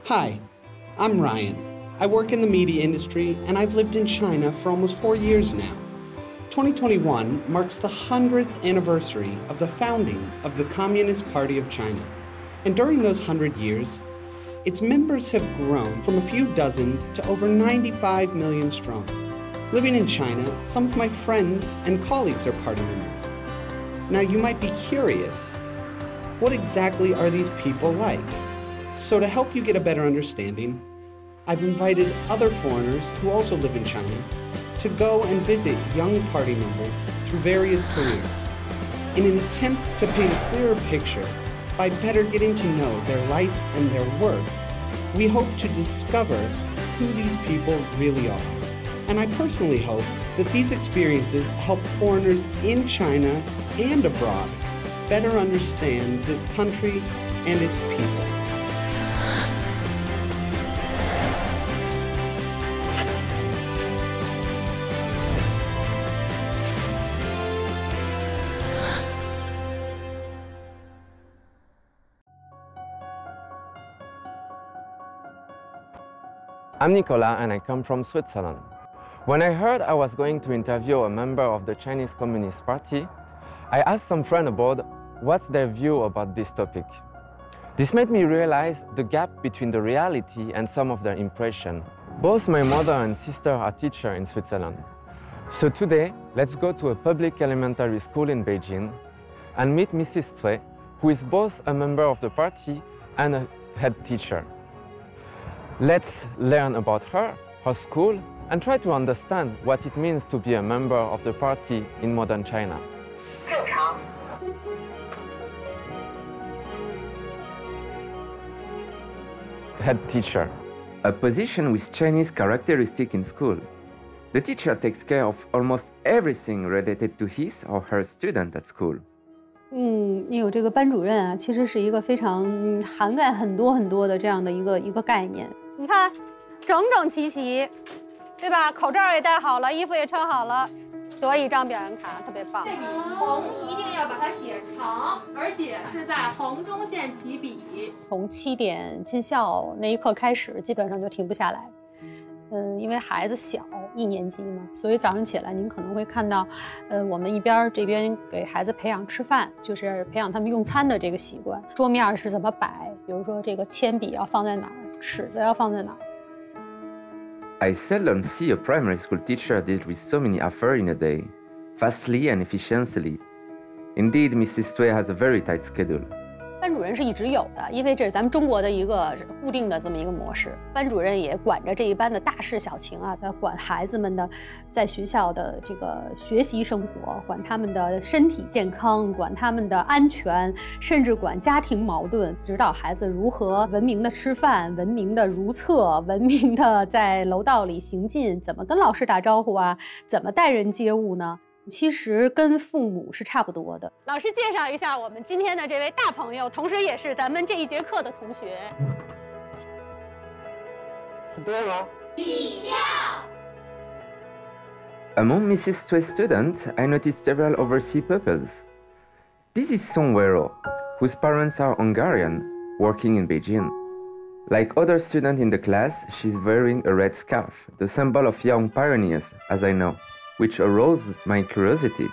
Hi, I'm Ryan. I work in the media industry and I've lived in China for almost 4 years now. 2021 marks the 100th anniversary of the founding of the Communist Party of China. And during those 100 years, its members have grown from a few dozen to over 95 million strong. Living in China, some of my friends and colleagues are party members. Now you might be curious, what exactly are these people like? So to help you get a better understanding, I've invited other foreigners who also live in China to go and visit young party members through various careers in an attempt to paint a clearer picture by better getting to know their life and their work. We hope to discover who these people really are. And I personally hope that these experiences help foreigners in China and abroad better understand this country and its people. I'm Nicolas and I come from Switzerland. When I heard I was going to interview a member of the Chinese Communist Party, I asked some friends about what's their view about this topic. This made me realize the gap between the reality and some of their impression. Both my mother and sister are teachers in Switzerland. So today, let's go to a public elementary school in Beijing and meet Mrs. Cui, who is both a member of the party and a head teacher. Let's learn about her school, and try to understand what it means to be a member of the party in modern China. Head teacher. A position with Chinese characteristic in school. The teacher takes care of almost everything related to his or her student at school. 你有这个班主任啊，其实是一个非常涵盖很多的这样的一个概念。你看，整整齐齐，对吧？口罩也戴好了，衣服也穿好了，得一张表扬卡，特别棒。 这笔横一定要把它写长，而且是在横中线起笔。 从7点进校那一刻开始，基本上就停不下来。因为孩子小，1年级嘛，所以早上起来您可能会看到，我们这边给孩子培养吃饭，就是培养他们用餐的这个习惯。桌面是怎么摆？比如说这个铅笔要放在哪儿，尺子要放在哪儿。 I seldom see a primary school teacher deal with so many affairs in a day, fastly and efficiently. Indeed, Mrs. Cui has a very tight schedule. 班主任是一直有的，因为这是咱们中国的一个固定的这么一个模式。班主任也管着这一班的大事小情啊，他管孩子们的在学校的这个学习生活，管他们的身体健康，管他们的安全，甚至管家庭矛盾，指导孩子如何文明的吃饭、文明的如厕、文明的在楼道里行进，怎么跟老师打招呼啊，怎么待人接物呢？其实跟父母是差不多的。老师介绍一下我们今天的这位大朋友，同时也是咱们这一节课的同学。 对吗？李笑。Among Mrs. Cui's students, I noticed several overseas pupils. This is Song Wero, whose parents are Hungarian, working in Beijing. Like other students in the class, she's wearing a red scarf, the symbol of young pioneers, as I know, which aroused my curiosity.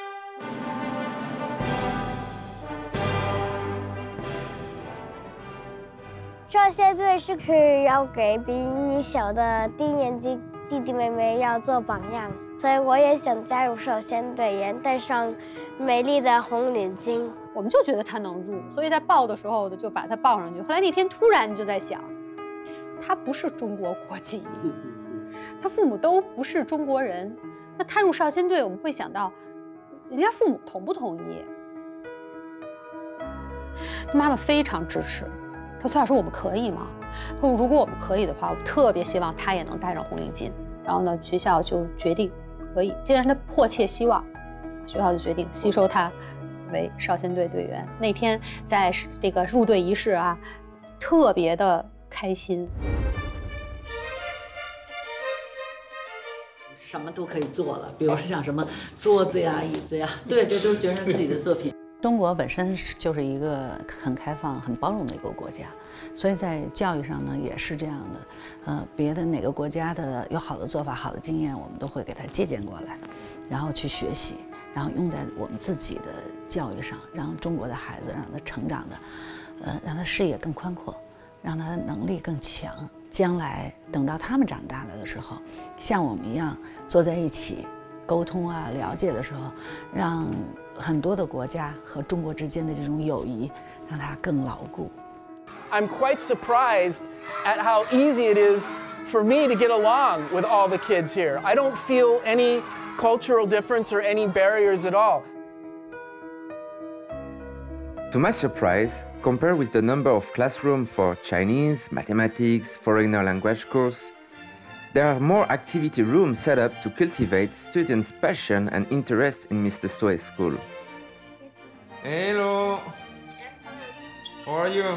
少先队是要给比你小的低年级弟弟妹妹要做榜样，所以我也想加入少先队，也戴上美丽的红领巾。 我们就觉得他能入，所以在报的时候就把他报上去。后来那天突然就在想，他不是中国国籍，他父母都不是中国人。那他入少先队，我们会想到，人家父母同不同意？他妈妈非常支持，他崔老师我们可以吗？他说如果我们可以的话，我特别希望他也能戴上红领巾。然后呢，学校就决定可以，既然他迫切希望，学校就决定吸收他为少先队队员。那天在这个入队仪式啊，特别的开心。 什么都可以做了，比如说像什么桌子呀、椅子呀，对，这都是学生自己的作品。 中国本身就是一个很开放、很包容的一个国家，所以在教育上呢也是这样的。别的哪个国家的有好的做法、好的经验，我们都会给它借鉴过来，然后去学习，然后用在我们自己的教育上，让中国的孩子让他成长的，让他视野更宽阔，让他能力更强。将来等到他们长大了的时候，像我们一样坐在一起沟通啊、了解的时候，让很多的国家和中国之间的这种友谊，让它更牢固。 I'm quite surprised at how easy it is for me to get along with all the kids here. I don't feel any cultural difference or any barriers at all. To my surprise, compared with the number of classrooms for Chinese, mathematics, foreigner language course, there are more activity rooms set up to cultivate students' passion and interest in Mr. Sue's school. Hello. How are you?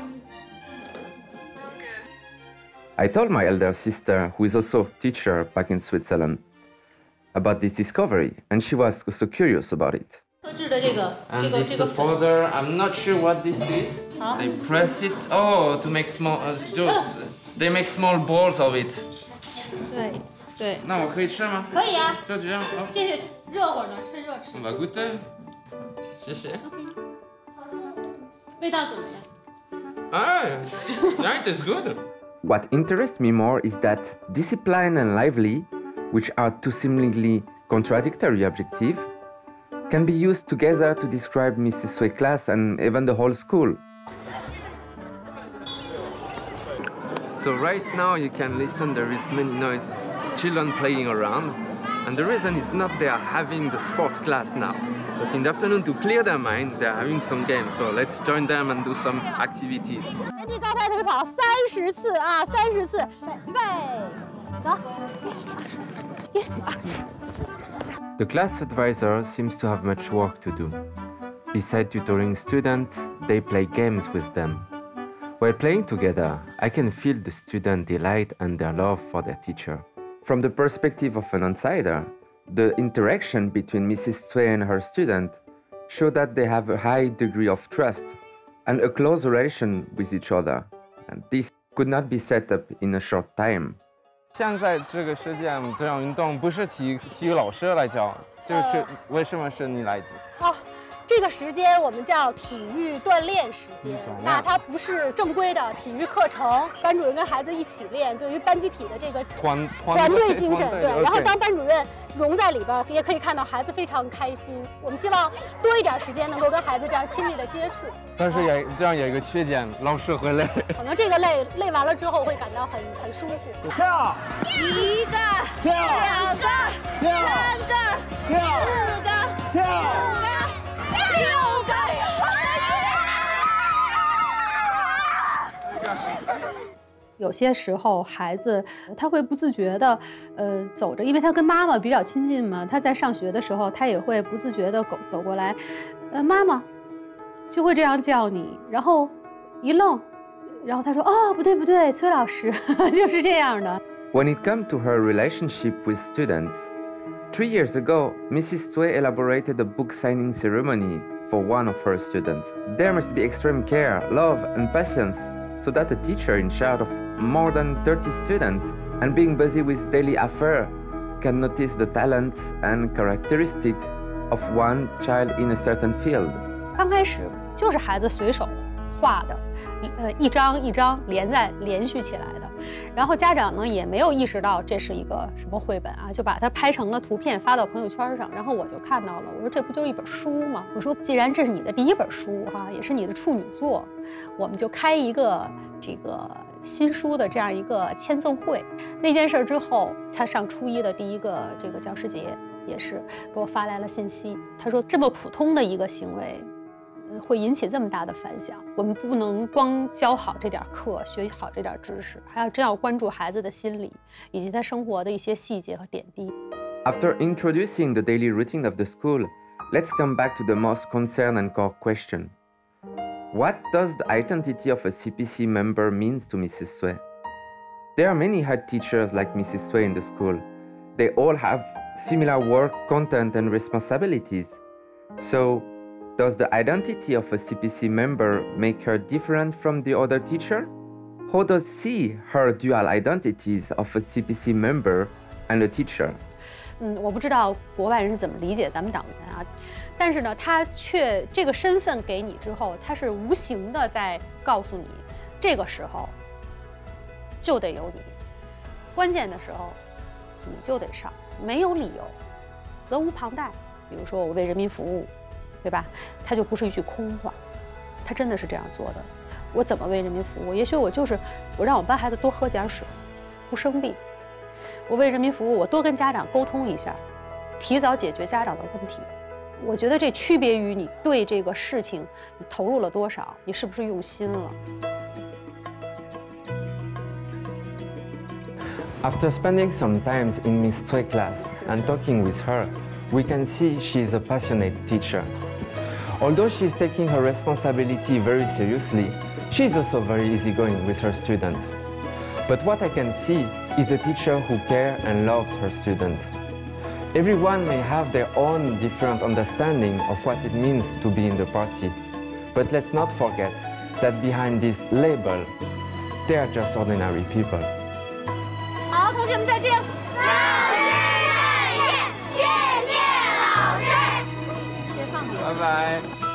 I told my elder sister, who is also a teacher back in Switzerland, about this discovery, and she was also curious about it. And it's a powder. I'm not sure what this is. They press it. Oh, to make small. They make small balls of it. 对。 那我可以吃吗？ 可以啊。 就这样。 这是热乎的，趁热吃。 On va goûter. 谢谢。 味道怎么样？ Yeah, it is good. What interests me more is that discipline and lively, which are two seemingly contradictory adjectives, can be used together to describe Mrs. Sue's class and even the whole school. So right now you can listen, there is many noise, children playing around, and the reason is not they are having the sport class now, but in the afternoon to clear their mind, they are having some games, so let's join them and do some activities. 原地高抬腿跑30次啊，30次，预备，走，1、2。 The class advisor seems to have much work to do. Besides tutoring students, they play games with them. While playing together, I can feel the student delight and their love for their teacher. From the perspective of an outsider, the interaction between Mrs. Sue and her student show that they have a high degree of trust and a close relation with each other, and this could not be set up in a short time. 现在这个时间这样运动不是体育老师来教，就是为什么是你来？ 这个时间我们叫体育锻炼时间，那它不是正规的体育课程，班主任跟孩子一起练，对于班集体的这个团队精神，对。然后当班主任融在里边，也可以看到孩子非常开心。我们希望多一点时间能够跟孩子这样亲密的接触。 但是也这样有一个缺点，老师会累。 可能这个累完了之后会感到很舒服。 跳 ，1个，跳，2个，跳，3个，跳，4个，跳，5个。6个！有些时候，孩子他会不自觉的，走着，因为他跟妈妈比较亲近嘛。他在上学的时候，他也会不自觉的走过来，妈妈，就会这样叫你，然后一愣，然后他说：“哦，不对，崔老师，就是这样的。” When it comes to her relationship with students, 3 years ago, Mrs. Sue elaborated a book signing ceremony for one of her students. There must be extreme care, love, and patience so that a teacher in charge of more than 30 students and being busy with daily affairs can notice the talents and characteristics of one child in a certain field. 刚开始就是孩子随手画的，一张一张连续起来的。然后家长呢也没有意识到这是一个什么绘本啊，就把它拍成了图片发到朋友圈上。然后我就看到了，我说这不就是一本书吗？我说既然这是你的第1本书哈，也是你的处女作，我们就开一个这个新书的这样一个签赠会。那件事之后，他上初1的第1个这个教师节也是给我发来了信息，他说这么普通的一个行为。会引起这么大的反响，我们不能光教好这点课，学好这点知识，还要真要关注孩子的心理以及他生活的一些细节和点滴。 After introducing the daily routine of the school, let's come back to the most concerned and core question. What does the identity of a CPC member mean to Mrs. Sue? There are many head teachers like Mrs. Sue in the school. They all have similar work, content, and responsibilities. So, Does the identity of a CPC member make her different from the other teacher? How does see her dual identities of a CPC member and a teacher? 我不知道国外人是怎么理解咱们党员啊，但是呢，他却这个身份给你之后，他是无形的在告诉你，这个时候就得有你，关键的时候你就得上，没有理由，责无旁贷。比如说我为人民服务，对吧？他就不是一句空话，他真的是这样做的。我怎么为人民服务？也许我让我们班孩子多喝点水，不生病。我为人民服务，我多跟家长沟通一下，提早解决家长的问题。我觉得这区别于你对这个事情你投入了多少，你是不是用心了。 After spending some time in Miss Cui class and talking with her, we can see she is a passionate teacher. Although she is taking her responsibility very seriously, she is also very easygoing with her student. But what I can see is a teacher who cares and loves her student. Everyone may have their own different understanding of what it means to be in the party. But let's not forget that behind this label, they are just ordinary people. 好，同学们再见。 老师再见，谢谢老师。 先放点。 拜拜。